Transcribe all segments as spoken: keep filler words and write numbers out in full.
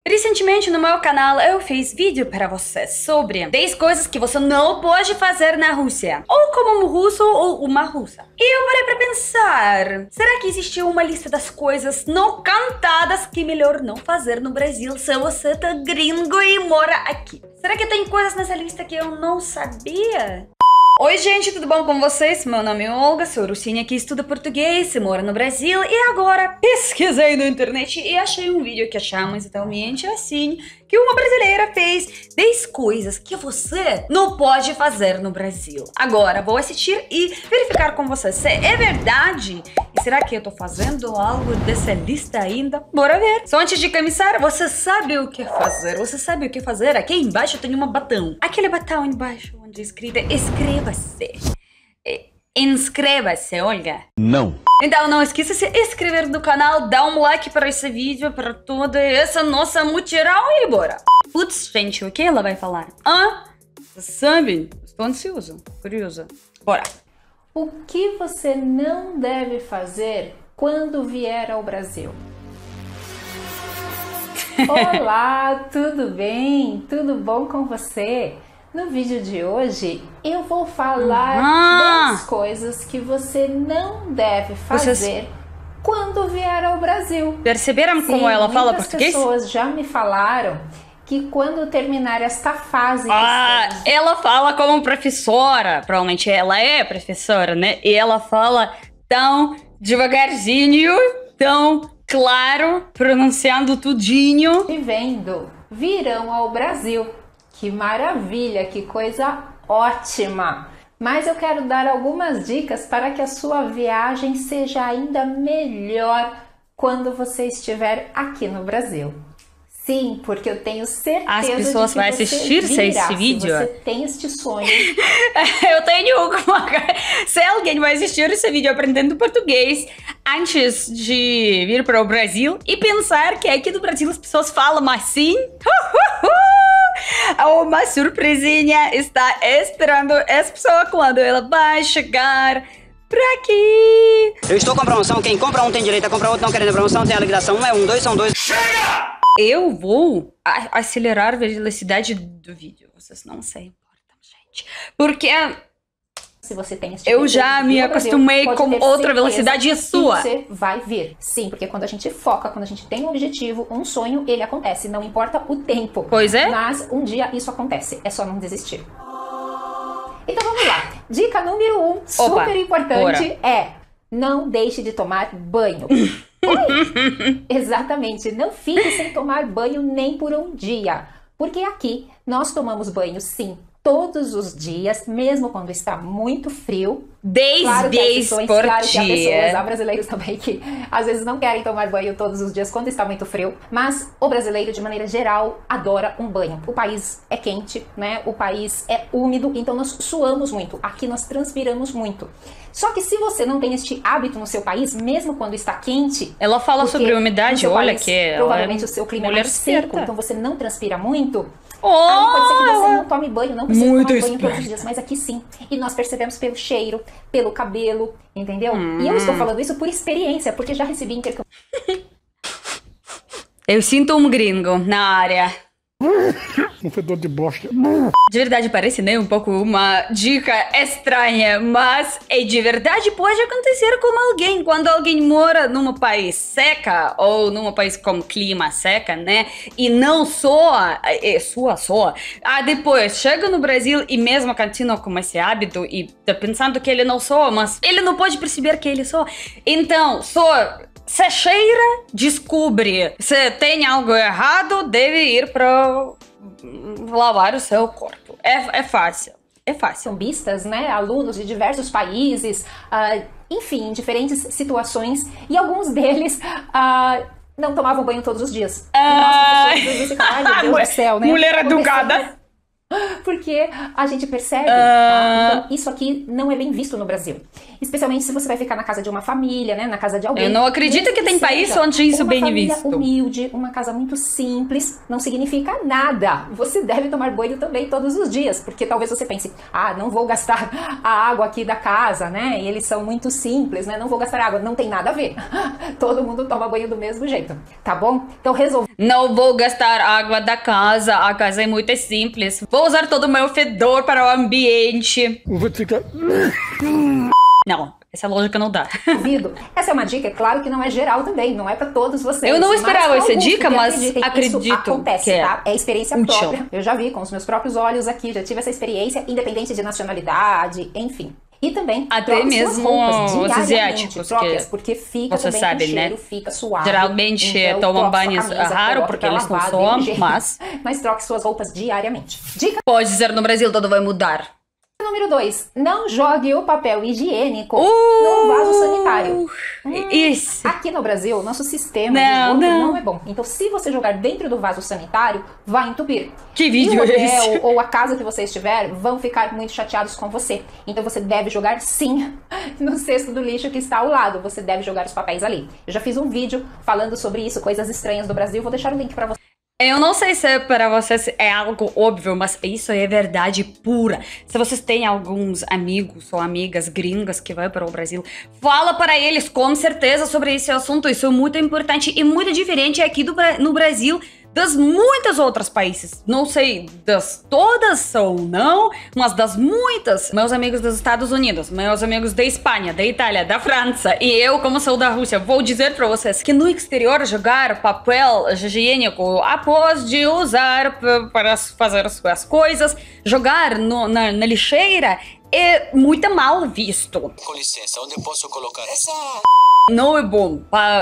Recentemente no meu canal eu fiz vídeo para você sobre dez coisas que você não pode fazer na Rússia, ou como um russo ou uma russa. E eu parei para pensar, será que existe uma lista das coisas não cantadas que é melhor não fazer no Brasil se você tá gringo e mora aqui? Será que tem coisas nessa lista que eu não sabia? Oi gente, tudo bom com vocês? Meu nome é Olga, sou russinha que estuda português e mora no Brasil. E agora pesquisei na internet e achei um vídeo que chama exatamente assim, que uma brasileira fez dez coisas que você não pode fazer no Brasil. Agora vou assistir e verificar com você se é verdade. E será que eu tô fazendo algo dessa lista ainda? Bora ver. Só antes de começar, você sabe o que fazer. Você sabe o que fazer? Aqui embaixo tem um botão. Aquele botão embaixo onde é escrito inscreva-se. Inscreva-se, Olga. Não. Então não esqueça de se inscrever no canal, dá um like para esse vídeo, para toda essa nossa mutirão e bora. Putz, gente, o que ela vai falar? Ah, vocês sabem? Estou ansioso, curiosa. Bora. O que você não deve fazer quando vier ao Brasil? Olá, tudo bem? Tudo bom com você? No vídeo de hoje, eu vou falar ah, dez coisas que você não deve fazer vocês... quando vier ao Brasil. Perceberam Sim, como ela fala muitas português? pessoas já me falaram que quando terminar esta fase... Ah, estamos... ela fala como professora. Provavelmente ela é professora, né? E ela fala tão devagarzinho, tão claro, pronunciando tudinho. Vivendo, virão ao Brasil. Que maravilha, que coisa ótima! Mas eu quero dar algumas dicas para que a sua viagem seja ainda melhor quando você estiver aqui no Brasil. Sim, porque eu tenho certeza As pessoas de que vão você assistir virá, esse vídeo. Se você tem este sonho. Eu tenho uma... Se alguém vai assistir esse vídeo aprendendo português antes de vir para o Brasil e pensar que aqui no Brasil as pessoas falam assim... Uma surpresinha está esperando essa pessoa quando ela vai chegar pra aqui. Eu estou com promoção, quem compra um tem direito a comprar outro, não querendo a promoção, tem a liquidação, um é um, dois são dois. Chega! Eu vou acelerar a velocidade do vídeo, vocês não se importam, gente. Porque se você tem esse eu já me acostumei com outra velocidade sua. Você vai vir. Sim, porque quando a gente foca, quando a gente tem um objetivo, um sonho, ele acontece. Não importa o tempo. Pois é. Mas um dia isso acontece. É só não desistir. Então vamos lá. Dica número um, Opa, super importante, bora. é não deixe de tomar banho. Oi? Exatamente. Não fique sem tomar banho nem por um dia. Porque aqui nós tomamos banho, sim, todos os dias, mesmo quando está muito frio. dez claro vezes pessoas, por claro dia. Que há pessoas, há brasileiros também que às vezes não querem tomar banho todos os dias quando está muito frio. Mas o brasileiro, de maneira geral, adora um banho. O país é quente, né? O país é úmido, então nós suamos muito. Aqui nós transpiramos muito. Só que se você não tem este hábito no seu país, mesmo quando está quente... Ela fala sobre umidade, olha país, que... Provavelmente é o seu clima é mais seco, certa. então você não transpira muito... Oh, aí pode ser que você não tome banho, não precisa muito tomar banho esperta. todos os dias, mas aqui sim. E nós percebemos pelo cheiro, pelo cabelo, entendeu? Hum. E eu estou falando isso por experiência, porque já recebi intercâmbio. Eu sinto um gringo na área. Um fedor de bosta. De verdade parece, né, um pouco uma dica estranha, mas é de verdade pode acontecer com alguém. Quando alguém mora num país seca, ou num país com clima seca, né, e não soa, é sua só, ah, depois chega no Brasil e mesmo continua com esse hábito e tá pensando que ele não soa, mas ele não pode perceber que ele soa. Então, soa... Se cheira, descobre. Se tem algo errado, deve ir para lavar o seu corpo. É, é fácil. É fácil. Cambistas, né? Alunos de diversos países, uh, enfim, em diferentes situações. E alguns deles uh, não tomavam banho todos os dias. Ah, e nós, pessoas, esse cara, ai, meu Deus do céu, né? Mulher educada. Porque a gente percebe, tá? Então isso aqui não é bem visto no Brasil. Especialmente se você vai ficar na casa de uma família, né? Na casa de alguém. Eu não acredito que tem país onde isso é bem visto. Uma família humilde, uma casa muito simples, não significa nada. Você deve tomar banho também todos os dias, porque talvez você pense, ah, não vou gastar a água aqui da casa, né? E eles são muito simples, né? Não vou gastar água. Não tem nada a ver. Todo mundo toma banho do mesmo jeito, tá bom? Então resolvi. Não vou gastar água da casa, a casa é muito simples. Vou usar todo o meu fedor para o ambiente. Vou ficar... Não, essa lógica não dá. Duvido. Essa é uma dica, é claro que não é geral também, não é pra todos vocês. Eu não esperava essa dica, mas acredito isso acontece, que é tá? É experiência útil. própria. Eu já vi com os meus próprios olhos aqui, já tive essa experiência, independente de nacionalidade, enfim. E também até mesmo os asiáticos, troque, porque fica você também sabe, com cheiro, né? fica suave. Geralmente então, tomam banhos raro porque eles não são, mas... mas troque suas roupas diariamente. Dica... Pode ser, no Brasil tudo vai mudar. Número dois, não jogue o papel higiênico uh, no vaso sanitário. Hum, isso. Aqui no Brasil, nosso sistema não, de esgoto não. não é bom. Então, se você jogar dentro do vaso sanitário, vai entupir. Que vídeo e o hotel é esse? ou a casa que você estiver vão ficar muito chateados com você. Então, você deve jogar sim no cesto do lixo que está ao lado. Você deve jogar os papéis ali. Eu já fiz um vídeo falando sobre isso, coisas estranhas do Brasil. Vou deixar o link para você. Eu não sei se para vocês é algo óbvio, mas isso é verdade pura. Se vocês têm alguns amigos ou amigas gringas que vão para o Brasil, fala para eles com certeza sobre esse assunto. Isso é muito importante e muito diferente aqui do, no Brasil das muitas outras países. Não sei das todas ou não, mas das muitas. Meus amigos dos Estados Unidos, meus amigos da Espanha, da Itália, da França e eu, como sou da Rússia, vou dizer para vocês que no exterior jogar papel higiênico após de usar para fazer as suas coisas, jogar no, na, na lixeira é muito mal visto. Com licença, onde eu posso colocar essa? Não é bom.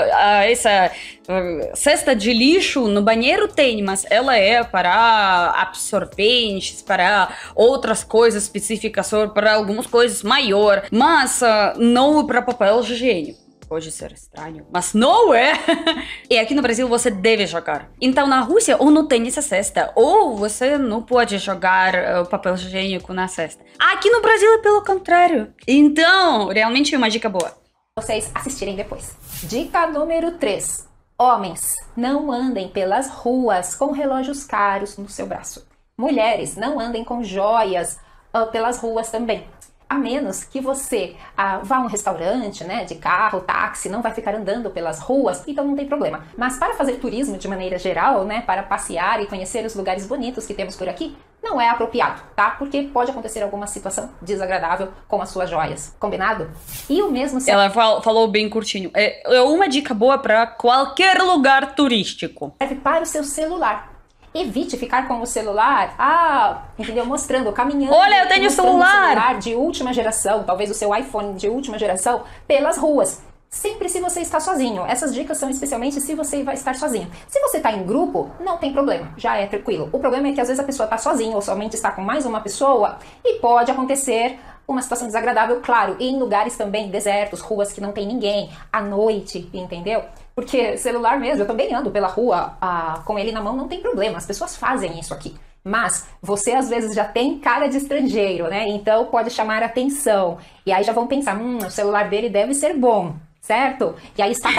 Essa uh, cesta de lixo no banheiro tem, mas ela é para absorventes, para outras coisas específicas, para algumas coisas maior, mas uh, não para papel higiênico. Pode ser estranho, mas não é. E aqui no Brasil você deve jogar. Então na Rússia ou não tem essa cesta, ou você não pode jogar o uh, papel higiênico na cesta. Aqui no Brasil é pelo contrário. Então, realmente é uma dica boa. Vocês assistirem depois. Dica número três. Homens, não andem pelas ruas com relógios caros no seu braço. Mulheres, não andem com joias uh, pelas ruas também. A menos que você ah, vá a um restaurante, né, de carro, táxi, não vai ficar andando pelas ruas, então não tem problema. Mas para fazer turismo de maneira geral, né, para passear e conhecer os lugares bonitos que temos por aqui, não é apropriado, tá? Porque pode acontecer alguma situação desagradável com as suas joias. Combinado? E o mesmo... Ela fal falou bem curtinho. É uma dica boa para qualquer lugar turístico. Serve para o seu celular. Evite ficar com o celular, ah, entendeu? Mostrando, caminhando. Olha, eu tenho celular. celular de última geração, talvez o seu iPhone de última geração, pelas ruas. Sempre se você está sozinho. Essas dicas são especialmente se você vai estar sozinho. Se você está em grupo, não tem problema, já é tranquilo. O problema é que às vezes a pessoa está sozinha ou somente está com mais uma pessoa e pode acontecer uma situação desagradável, claro, e em lugares também desertos, ruas que não tem ninguém, à noite, entendeu? Porque celular mesmo, eu também ando pela rua ah, com ele na mão, não tem problema, as pessoas fazem isso aqui. Mas você às vezes já tem cara de estrangeiro, né? Então pode chamar atenção. E aí já vão pensar, hum, o celular dele deve ser bom. Certo? E aí está...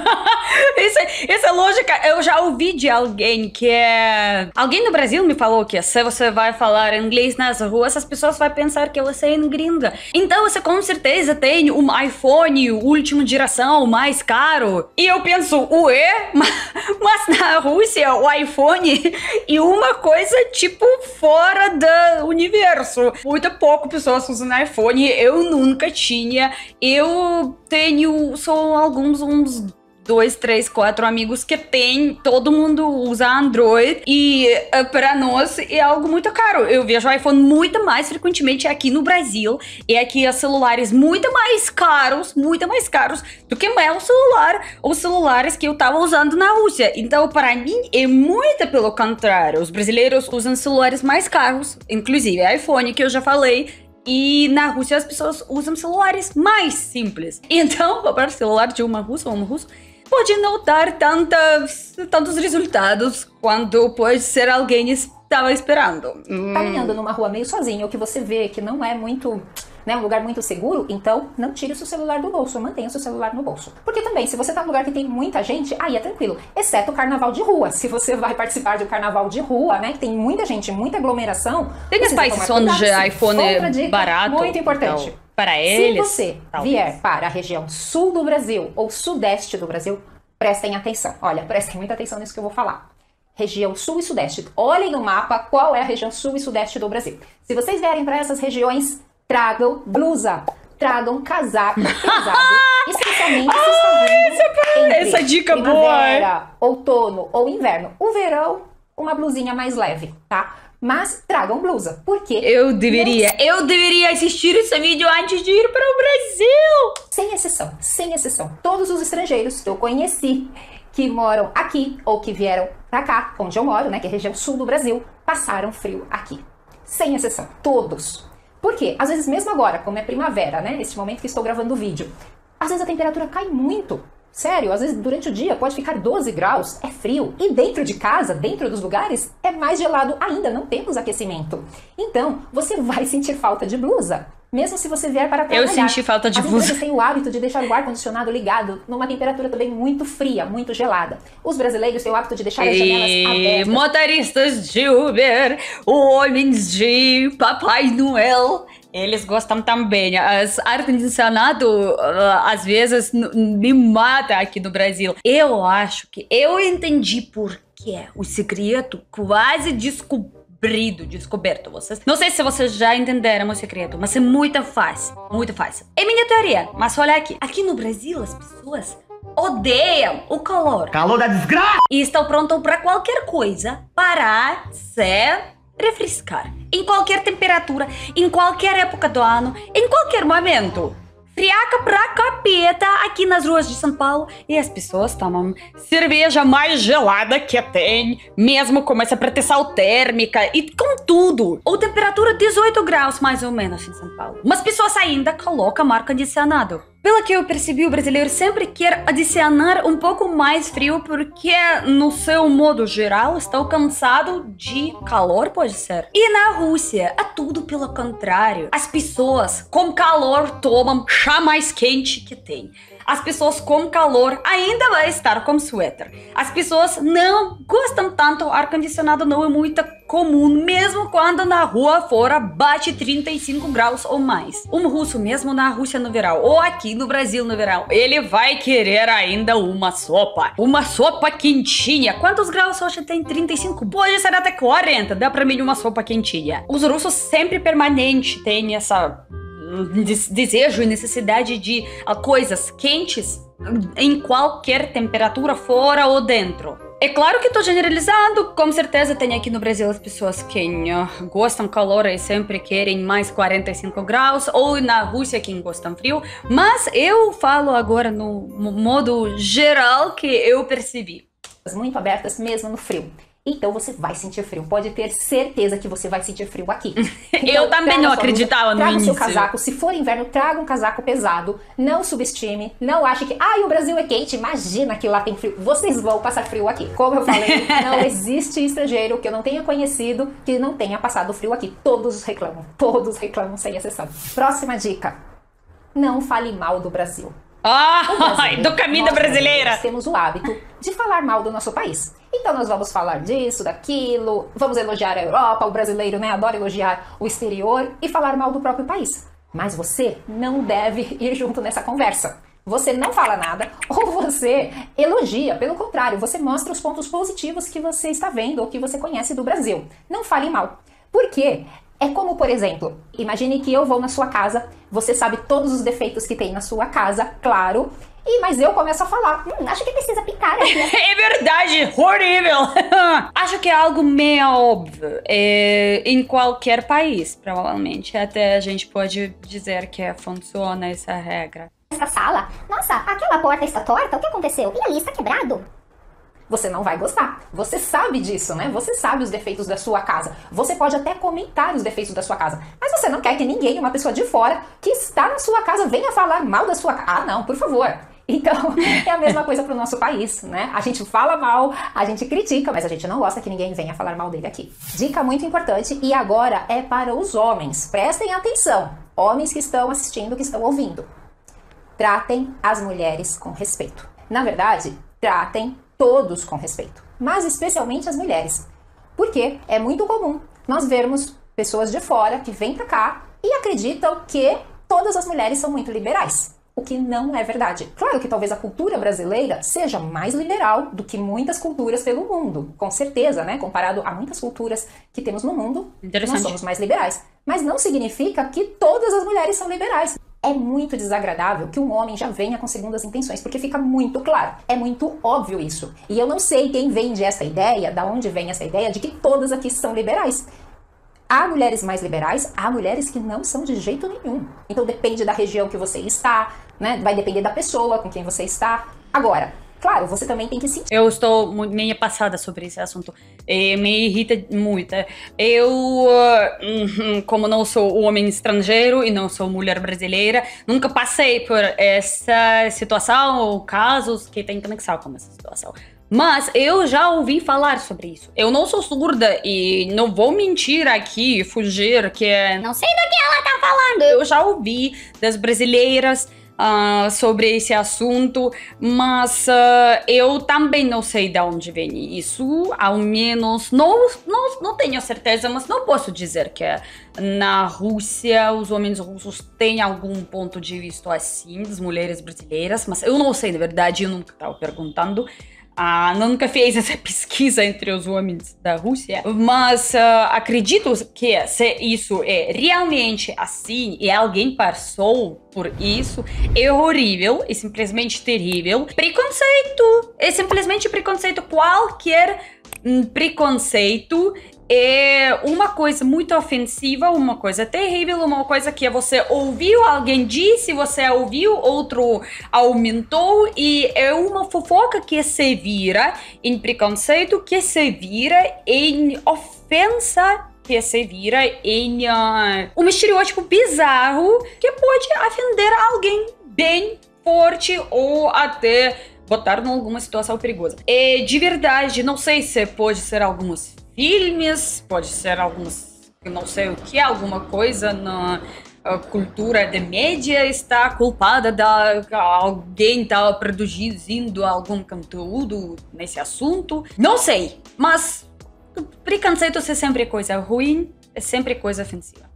isso, essa lógica eu já ouvi de alguém que é... Alguém no Brasil me falou que se você vai falar inglês nas ruas, as pessoas vão pensar que você é gringa. Então você com certeza tem um iPhone última geração, mais caro. E eu penso, ué? Mas na Rússia o iPhone é uma coisa tipo fora do universo. Muito pouco pessoas usam iPhone. Eu nunca tinha. Eu tenho... São alguns, uns dois, três, quatro amigos que tem, todo mundo usa Android e uh, para nós é algo muito caro. Eu vejo o iPhone muito mais frequentemente aqui no Brasil e aqui os celulares muito mais caros, muito mais caros do que meu celular, os celulares que eu tava usando na Rússia. Então, para mim, é muito pelo contrário. Os brasileiros usam celulares mais caros, inclusive iPhone, que eu já falei. E na Rússia as pessoas usam celulares mais simples. Então, comprar celular de uma russa ou um russo pode não dar tantas, tantos resultados quanto pode ser alguém tava esperando. Hum. Caminhando numa rua meio sozinho, ou que você vê que não é muito... né, um lugar muito seguro, então não tire o seu celular do bolso, mantenha o seu celular no bolso. Porque também, se você tá num lugar que tem muita gente, aí é tranquilo, exceto o carnaval de rua. Se você vai participar de um carnaval de rua, né, que tem muita gente, muita aglomeração... Tem os países onde iPhone é barato. Muito importante. Então, para eles... Se você talvez. vier para a região sul do Brasil ou sudeste do Brasil, prestem atenção. Olha, prestem muita atenção nisso que eu vou falar. Região sul e sudeste. Olhem no mapa qual é a região sul e sudeste do Brasil. Se vocês vierem para essas regiões... tragam blusa, tragam casaco pesado, especialmente se está vindo entre essa dica primavera, boa. outono ou inverno. O verão, uma blusinha mais leve, tá? Mas tragam blusa, porque... Eu deveria, não... eu deveria assistir esse vídeo antes de ir para o Brasil. Sem exceção, sem exceção. Todos os estrangeiros que eu conheci, que moram aqui ou que vieram pra cá, onde eu moro, né, que é a região sul do Brasil, passaram frio aqui. Sem exceção, todos. Por quê? Às vezes, mesmo agora, como é primavera, né? Nesse momento que estou gravando o vídeo, às vezes a temperatura cai muito. Sério, às vezes durante o dia pode ficar doze graus, é frio. E dentro de casa, dentro dos lugares, é mais gelado ainda, não temos aquecimento. Então, você vai sentir falta de blusa. Mesmo se você vier para trabalhar. Eu senti falta de As blusa. empresas têm o hábito de deixar o ar-condicionado ligado numa temperatura também muito fria, muito gelada. Os brasileiros têm o hábito de deixar as janelas E abertas. motoristas de Uber, homens de Papai Noel, eles gostam também. As ar-condicionado, uh, às vezes, me mata aqui no Brasil. Eu acho que eu entendi por que o segredo quase descobriu. Descoberto, vocês. Não sei se vocês já entenderam o segredo, mas é muito fácil, muito fácil. É minha teoria, mas olha aqui. Aqui no Brasil, as pessoas odeiam o calor. Calor da desgraça! E estão prontos para qualquer coisa para se refrescar. Em qualquer temperatura, em qualquer época do ano, em qualquer momento. Friaca pra capeta aqui nas ruas de São Paulo e as pessoas tomam cerveja mais gelada que tem, mesmo com essa proteção térmica e com tudo. Ou temperatura dezoito graus mais ou menos em São Paulo. Mas pessoas ainda colocam ar-condicionado. Pelo que eu percebi, o brasileiro sempre quer adicionar um pouco mais frio porque, no seu modo geral, está cansado de calor, pode ser. E na Rússia, é tudo pelo contrário. As pessoas com calor tomam chá mais quente que tem. As pessoas com calor ainda vai estar com suéter. As pessoas não gostam tanto, ar-condicionado não é muito comum, mesmo quando na rua fora bate trinta e cinco graus ou mais. Um russo, mesmo na Rússia no verão, ou aqui no Brasil no verão, ele vai querer ainda uma sopa. Uma sopa quentinha. Quantos graus hoje tem? trinta e cinco? Pode ser até quarenta, dá pra mim uma sopa quentinha. Os russos sempre permanente têm essa... desejo e necessidade de uh, coisas quentes em qualquer temperatura, fora ou dentro. É claro que estou generalizando, com certeza tem aqui no Brasil as pessoas que uh, gostam calor e sempre querem mais quarenta e cinco graus, ou na Rússia quem gostam frio, mas eu falo agora no modo geral que eu percebi. Muito abertas mesmo no frio. Então você vai sentir frio. Pode ter certeza que você vai sentir frio aqui. Então, eu também não acreditava no traga início. Traga o seu casaco. Se for inverno, traga um casaco pesado. Não subestime. Não ache que, ai, o Brasil é quente. Imagina que lá tem frio. Vocês vão passar frio aqui. Como eu falei, não existe estrangeiro que eu não tenha conhecido que não tenha passado frio aqui. Todos reclamam. Todos reclamam, sem exceção. Próxima dica. Não fale mal do Brasil. Ah, do caminho da brasileira. Nós temos o hábito de falar mal do nosso país. Então nós vamos falar disso, daquilo, vamos elogiar a Europa, o brasileiro, né, adora elogiar o exterior e falar mal do próprio país. Mas você não deve ir junto nessa conversa. Você não fala nada ou você elogia, pelo contrário, você mostra os pontos positivos que você está vendo ou que você conhece do Brasil. Não fale mal. Por quê? É como, por exemplo, imagine que eu vou na sua casa, você sabe todos os defeitos que tem na sua casa, claro, e, mas eu começo a falar, hum, acho que precisa picar aqui. É verdade, horrível. Acho que é algo meio óbvio é, em qualquer país, provavelmente. Até a gente pode dizer que funciona essa regra. Essa sala? Nossa, aquela porta está torta? O que aconteceu? E ali está quebrado? Você não vai gostar. Você sabe disso, né? Você sabe os defeitos da sua casa. Você pode até comentar os defeitos da sua casa. Mas você não quer que ninguém, uma pessoa de fora, que está na sua casa, venha falar mal da sua casa. Ah, não, por favor. Então, é a mesma coisa para o nosso país, né? A gente fala mal, a gente critica, mas a gente não gosta que ninguém venha falar mal dele aqui. Dica muito importante, e agora é para os homens. Prestem atenção, homens que estão assistindo, que estão ouvindo. Tratem as mulheres com respeito. Na verdade, tratem todos com respeito, mas especialmente as mulheres. Porque é muito comum nós vermos pessoas de fora que vêm para cá e acreditam que todas as mulheres são muito liberais. O que não é verdade. Claro que talvez a cultura brasileira seja mais liberal do que muitas culturas pelo mundo. Com certeza, né? Comparado a muitas culturas que temos no mundo, nós somos mais liberais. Mas não significa que todas as mulheres são liberais. É muito desagradável que um homem já venha com segundas intenções, porque fica muito claro, é muito óbvio isso. E eu não sei quem vende essa ideia, da onde vem essa ideia de que todas aqui são liberais. Há mulheres mais liberais, há mulheres que não são de jeito nenhum. Então depende da região que você está, né? Vai depender da pessoa com quem você está. Agora, claro, você também tem que sentir. Eu estou meio passada sobre esse assunto. E me irrita muito. Eu, como não sou homem estrangeiro e não sou mulher brasileira, nunca passei por essa situação ou casos que têm conexão com essa situação. Mas eu já ouvi falar sobre isso. Eu não sou surda e não vou mentir aqui e fugir que é... Não sei do que ela tá falando. Eu já ouvi das brasileiras uh, sobre esse assunto, mas uh, eu também não sei de onde vem isso. Ao menos, não, não, não tenho certeza, mas não posso dizer que na Rússia os homens russos têm algum ponto de vista assim, das mulheres brasileiras. Mas eu não sei, na verdade, eu nunca estava perguntando. Ah, nunca fiz essa pesquisa entre os homens da Rússia, mas uh, acredito que se isso é realmente assim e alguém passou por isso, é horrível, é simplesmente terrível. Preconceito, é simplesmente preconceito. Qualquer hum, preconceito é uma coisa muito ofensiva, uma coisa terrível, uma coisa que você ouviu, alguém disse, você ouviu, outro aumentou, e é uma fofoca que se vira em preconceito, que se vira em ofensa, que se vira em uh, um estereótipo bizarro que pode ofender alguém bem forte ou até botar em alguma situação perigosa. E de verdade, não sei se pode ser algumas filmes, pode ser algumas, eu não sei o que, alguma coisa na cultura de mídia está culpada da alguém está produzindo algum conteúdo nesse assunto. Não sei, mas preconceito é sempre coisa ruim, é sempre coisa ofensiva.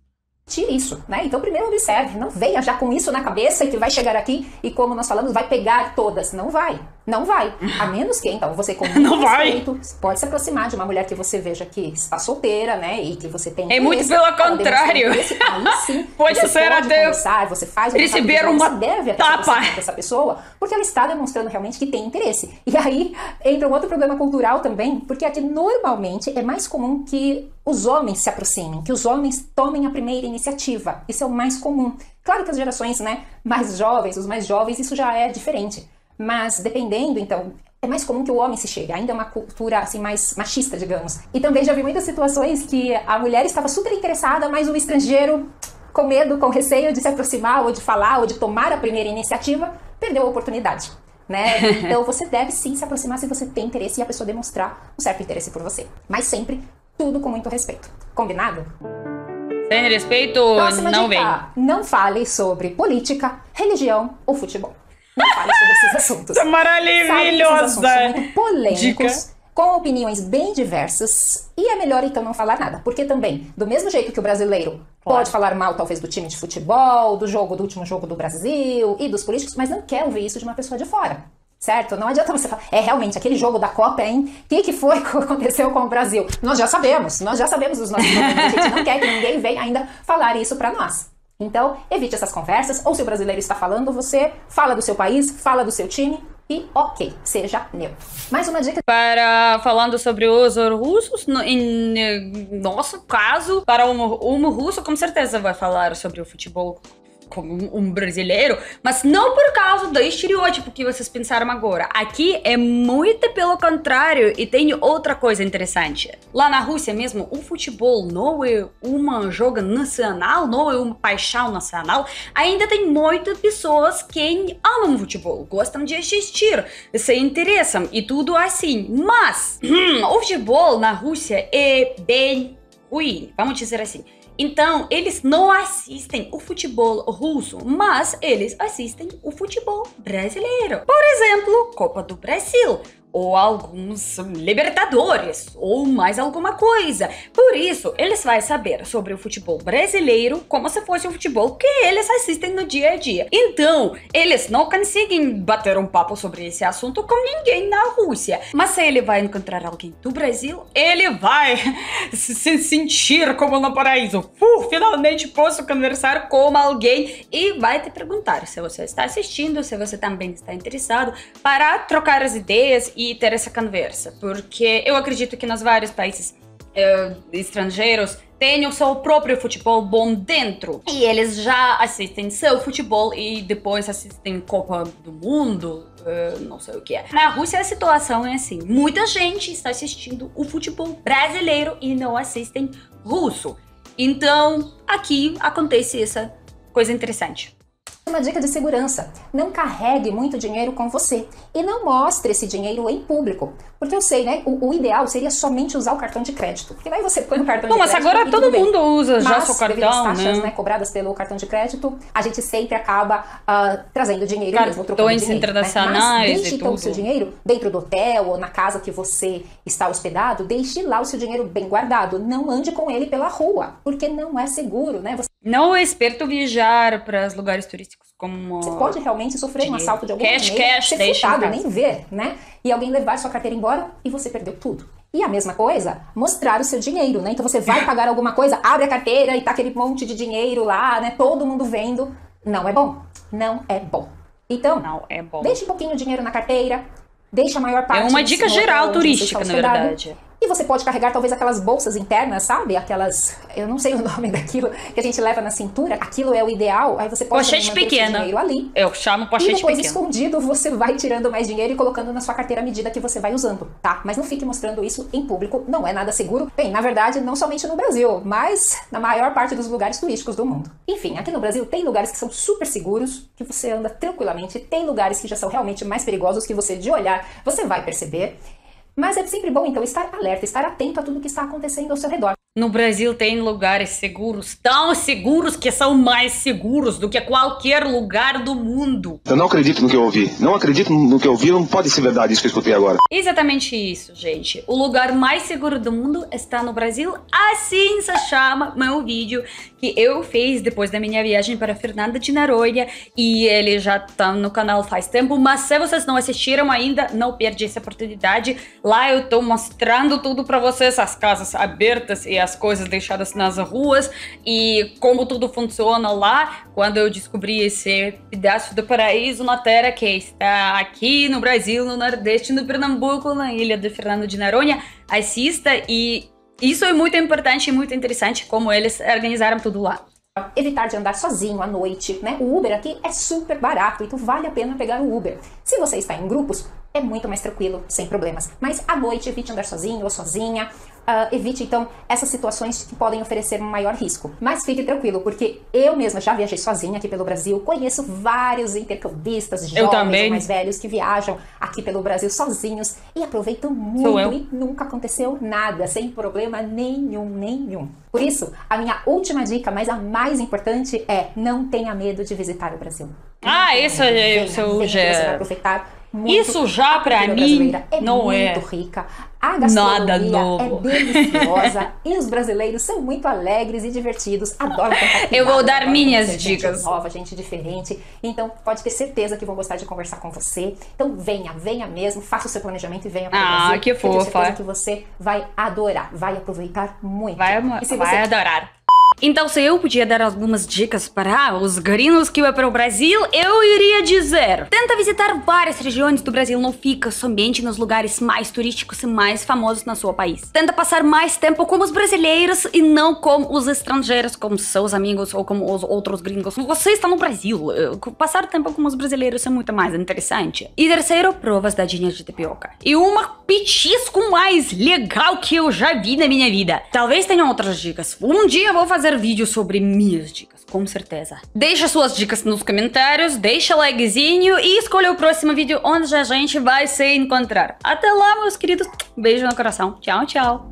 Tire isso, né? Então primeiro observe, não venha já com isso na cabeça e que vai chegar aqui e, como nós falamos, vai pegar todas. Não vai, não vai. A menos que, então, você com muito respeito pode se aproximar de uma mulher que você veja que está solteira, né? E que você tem é muito pelo contrário. Aí sim, pode você ser pode até conversar, você faz receber uma você deve tapa dessa pessoa, porque ela está demonstrando realmente que tem interesse. E aí entra um outro problema cultural também, porque aqui normalmente é mais comum que os homens se aproximem, que os homens tomem a primeira iniciativa. Isso é o mais comum. Claro que as gerações, né, mais jovens, os mais jovens, isso já é diferente. Mas dependendo, então, é mais comum que o homem se chegue. Ainda é uma cultura assim mais machista, digamos. E também já vi muitas situações que a mulher estava super interessada, mas o estrangeiro, com medo, com receio de se aproximar, ou de falar, ou de tomar a primeira iniciativa, perdeu a oportunidade, né? Então você deve sim se aproximar se você tem interesse e a pessoa demonstrar um certo interesse por você. Mas sempre tudo com muito respeito. Combinado? Sem respeito, Próxima não dica. vem. Não fale sobre política, religião ou futebol. Não fale sobre esses assuntos. Essa maravilhosa Sabe, esses assuntos são muito polêmicos, dica. Com opiniões bem diversas, e é melhor então não falar nada, porque também, do mesmo jeito que o brasileiro claro. pode falar mal talvez do time de futebol, do jogo, do último jogo do Brasil e dos políticos, mas não quer ouvir isso de uma pessoa de fora. Certo? Não adianta você falar, é realmente aquele jogo da Copa, hein? O que, que foi que aconteceu com o Brasil? Nós já sabemos, nós já sabemos dos nossos problemas, a gente não quer que ninguém venha ainda falar isso pra nós. Então, evite essas conversas, ou se o brasileiro está falando, você fala do seu país, fala do seu time e ok, seja neutro. Mais uma dica. Para falando sobre os russos, no, em nosso caso, para um, um russo com certeza vai falar sobre o futebol como um brasileiro, mas não por causa do estereótipo que vocês pensaram agora. Aqui é muito pelo contrário e tem outra coisa interessante. Lá na Rússia mesmo, o futebol não é uma jogo nacional, não é uma paixão nacional. Ainda tem muitas pessoas que amam futebol, gostam de assistir, se interessam e tudo assim. Mas hum, o futebol na Rússia é bem ruim, vamos dizer assim. Então, eles não assistem o futebol russo, mas eles assistem o futebol brasileiro. Por exemplo, Copa do Brasil, ou alguns Libertadores, ou mais alguma coisa. Por isso, eles vão saber sobre o futebol brasileiro como se fosse o futebol que eles assistem no dia a dia. Então, eles não conseguem bater um papo sobre esse assunto com ninguém na Rússia. Mas se ele vai encontrar alguém do Brasil, ele vai se sentir como no paraíso. Uh, finalmente posso conversar com alguém e vai te perguntar se você está assistindo, se você também está interessado, para trocar as ideias e ter essa conversa, porque eu acredito que nos vários países uh, estrangeiros tem o seu próprio futebol bom dentro e eles já assistem seu futebol e depois assistem Copa do Mundo, uh, não sei o que é. Na Rússia a situação é assim, muita gente está assistindo o futebol brasileiro e não assistem russo. Então aqui acontece essa coisa interessante. Uma dica de segurança, não carregue muito dinheiro com você e não mostre esse dinheiro em público, porque eu sei, né, o, o ideal seria somente usar o cartão de crédito, porque daí você põe o cartão Bom, de mas crédito agora todo mundo bem. usa já mas, seu cartão, devido às taxas, né? né, cobradas pelo cartão de crédito, a gente sempre acaba uh, trazendo dinheiro mesmo, trocando Cartões dinheiro, internacionais, né? Mas deixe e então tudo. o seu dinheiro dentro do hotel ou na casa que você está hospedado, deixe lá o seu dinheiro bem guardado, não ande com ele pela rua, porque não é seguro, né? Você Não é esperto viajar para os lugares turísticos como... Você pode realmente sofrer um assalto de algum Cash, maneira, cash, ser deixa em furtado, casa. nem ver, né? E alguém levar sua carteira embora e você perdeu tudo. E a mesma coisa, mostrar o seu dinheiro, né? Então você vai pagar alguma coisa, abre a carteira e tá aquele monte de dinheiro lá, né? Todo mundo vendo. Não é bom. Não é bom. Então, Não é bom. deixe um pouquinho de dinheiro na carteira, deixa a maior parte... É uma no dica hotel geral onde você turística, está na hospedado. verdade. E você pode carregar talvez aquelas bolsas internas, sabe? Aquelas, eu não sei o nome daquilo, que a gente leva na cintura. Aquilo é o ideal. Aí você pode Pochete manter o seu pequena. dinheiro ali. Eu chamo E pochete depois, pequena. escondido, você vai tirando mais dinheiro e colocando na sua carteira à medida que você vai usando, tá? Mas não fique mostrando isso em público, não é nada seguro. Bem, na verdade, não somente no Brasil, mas na maior parte dos lugares turísticos do mundo. Enfim, aqui no Brasil tem lugares que são super seguros, que você anda tranquilamente, tem lugares que já são realmente mais perigosos, que você, de olhar, você vai perceber. Mas é sempre bom, então, estar alerta, estar atento a tudo que está acontecendo ao seu redor. No Brasil tem lugares seguros, tão seguros que são mais seguros do que qualquer lugar do mundo. Eu não acredito no que eu ouvi. Não acredito no que eu ouvi, não pode ser verdade isso que eu escutei agora. Exatamente isso, gente. O lugar mais seguro do mundo está no Brasil. Assim se chama meu vídeo que eu fiz depois da minha viagem para Fernando de Noronha. E ele já tá no canal faz tempo, mas se vocês não assistiram ainda, não perde essa oportunidade. Lá eu tô mostrando tudo para vocês, as casas abertas e as coisas deixadas nas ruas e como tudo funciona lá. Quando eu descobri esse pedaço do paraíso na terra que está aqui no Brasil, no Nordeste, no Pernambuco, na ilha de Fernando de Noronha, assista. E isso é muito importante e muito interessante como eles organizaram tudo lá. Evitar de andar sozinho à noite, né? O Uber aqui é super barato, então vale a pena pegar o Uber. Se você está em grupos, é muito mais tranquilo, sem problemas. Mas à noite, evite andar sozinho ou sozinha. Uh, evite, então, essas situações que podem oferecer um maior risco. Mas fique tranquilo, porque eu mesma já viajei sozinha aqui pelo Brasil. Conheço vários intercambistas, jovens ou mais velhos, que viajam aqui pelo Brasil sozinhos e aproveitam muito e nunca aconteceu nada, sem problema nenhum, nenhum. Por isso, a minha última dica, mas a mais importante, é não tenha medo de visitar o Brasil. Ah, isso é isso já... Você vai aproveitar muito. Isso já pra mim é não muito é rica. A gastronomia nada novo. é deliciosa e os brasileiros são muito alegres e divertidos, adoram contar. Eu vou dar adoram minhas conhecer dicas. Gente nova, gente diferente. Então pode ter certeza que vão gostar de conversar com você. Então venha, venha mesmo, faça o seu planejamento e venha para o Ah, Brasil. que Eu tenho fofa. certeza que você vai adorar, vai aproveitar muito. Vai, E se vai você adorar. Então, se eu podia dar algumas dicas para os gringos que vão para o Brasil, eu iria dizer: tenta visitar várias regiões do Brasil, não fica somente nos lugares mais turísticos e mais famosos no seu país. Tenta passar mais tempo com os brasileiros e não com os estrangeiros, como seus amigos ou como os outros gringos. Você está no Brasil, passar tempo com os brasileiros é muito mais interessante. E terceiro, provas da dadinhas de tapioca. E uma petisco mais legal que eu já vi na minha vida. Talvez tenham outras dicas. Um dia eu vou fazer vídeo sobre minhas dicas, com certeza. Deixa suas dicas nos comentários, deixa o likezinho e escolha o próximo vídeo onde a gente vai se encontrar. Até lá, meus queridos. Beijo no coração. Tchau, tchau.